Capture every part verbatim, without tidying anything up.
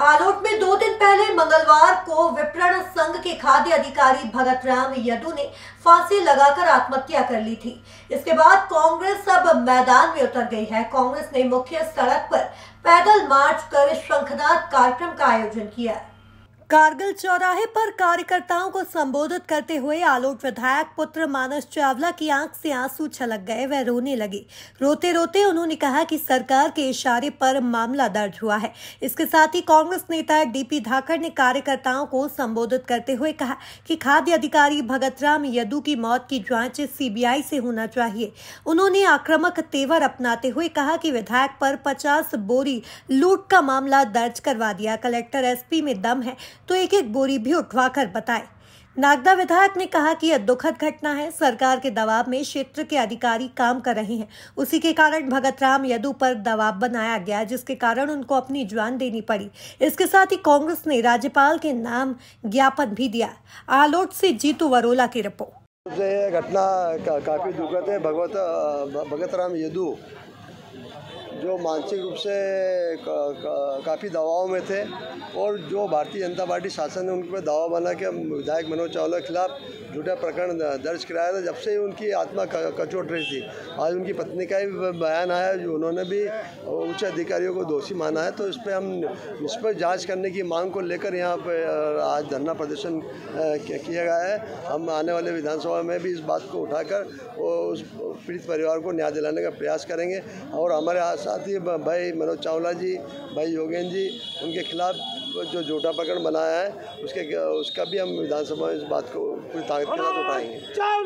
आलोट में दो दिन पहले मंगलवार को विपणन संघ के खाद्य अधिकारी भगत राम यदू ने फांसी लगाकर आत्महत्या कर ली थी। इसके बाद कांग्रेस अब मैदान में उतर गई है। कांग्रेस ने मुख्य सड़क पर पैदल मार्च कर शंखनाद कार्यक्रम का आयोजन किया। कारगिल चौराहे पर कार्यकर्ताओं को संबोधित करते हुए आलोट विधायक पुत्र मानस चावला की आंख से आंसू छलक गए। वह रोने लगे। रोते रोते उन्होंने कहा कि सरकार के इशारे पर मामला दर्ज हुआ है। इसके साथ ही कांग्रेस नेता डीपी धाकड़ ने कार्यकर्ताओं को संबोधित करते हुए कहा कि खाद्य अधिकारी भगत राम यदू की मौत की जांच सीबीआई से होना चाहिए। उन्होंने आक्रामक तेवर अपनाते हुए कहा कि विधायक पर पचास बोरी लूट का मामला दर्ज करवा दिया। कलेक्टर एसपी में दम है तो एक एक बोरी भी उठवाकर बताए। नागदा विधायक ने कहा कि यह दुखद घटना है। सरकार के दबाव में क्षेत्र के अधिकारी काम कर रहे हैं। उसी के कारण भगत राम यदू पर दबाव बनाया गया, जिसके कारण उनको अपनी जान देनी पड़ी। इसके साथ ही कांग्रेस ने राज्यपाल के नाम ज्ञापन भी दिया। आलोट से जीतू वरोला की रिपोर्ट। ये घटना का, काफी दुखद है। भगवत भगत राम यदू जो मानसिक रूप से का, का, काफ़ी दबाव में थे और जो भारतीय जनता पार्टी शासन ने उनके पर दबाव बना के विधायक मनोज चावला के खिलाफ झूठा प्रकरण दर्ज कराया था। जब से ही उनकी आत्मा कचोट रही थी। आज उनकी पत्नी का भी बयान आया, जो उन्होंने भी उच्च अधिकारियों को दोषी माना है। तो इस पर हम इस पर जाँच करने की मांग को लेकर यहाँ पर आज धरना प्रदर्शन किया गया है। हम आने वाले विधानसभा में भी इस बात को उठाकर उस पीड़ित परिवार को न्याय दिलाने का प्रयास करेंगे। और हमारे साथ ही भाई मनोज चावला जी, भाई योगेंद्र जी, उनके खिलाफ जो झूठा प्रकरण बनाया है उसके उसका भी हम विधानसभा में इस बात को पूरी ताकत के साथ उठाएंगे।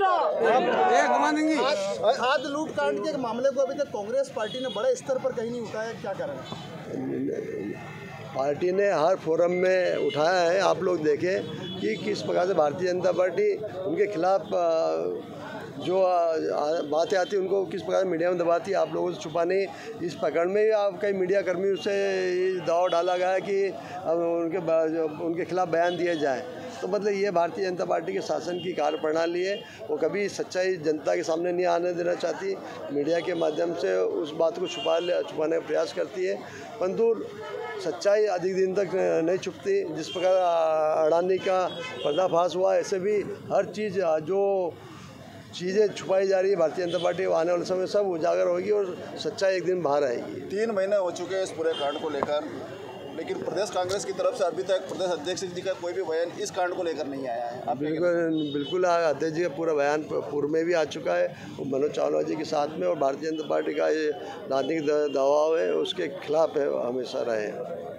खाद लूट कांड के मामले को अभी तक कांग्रेस पार्टी ने बड़े स्तर पर कहीं नहीं उठाया, क्या कारण है? पार्टी ने हर फोरम में उठाया है। आप लोग देखें कि किस प्रकार से भारतीय जनता पार्टी उनके खिलाफ जो बातें आती हैं उनको किस प्रकार मीडिया में दबाती है। आप लोगों से छुपाने इस प्रकरण में आप कई मीडिया कर्मियों से दबाव डाला गया कि अब उनके उनके खिलाफ बयान दिए जाए। तो मतलब ये भारतीय जनता पार्टी के शासन की कार्यप्रणाली है। वो कभी सच्चाई जनता के सामने नहीं आने देना चाहती। मीडिया के माध्यम से उस बात को छुपा छुपाने का प्रयास करती है, परंतु सच्चाई अधिक दिन तक नहीं छुपती। जिस प्रकार अडानी का पर्दाफाश हुआ, ऐसे भी हर चीज़ जो चीज़ें छुपाई जा रही है भारतीय जनता पार्टी, आने वाले समय सब उजागर होगी और सच्चाई एक दिन बाहर आएगी। तीन महीने हो चुके हैं इस पूरे कांड को लेकर, लेकिन प्रदेश कांग्रेस की तरफ से अभी तक प्रदेश अध्यक्ष जी का कोई भी बयान इस कांड को लेकर नहीं आया है। बिल्कुल बिल्कुल अध्यक्ष जी का पूरा बयान पूर्व में भी आ चुका है। मनोज चावला जी के साथ में और भारतीय जनता पार्टी का ये राजनीतिक दबाव है, उसके खिलाफ है, हमेशा रहे हैं।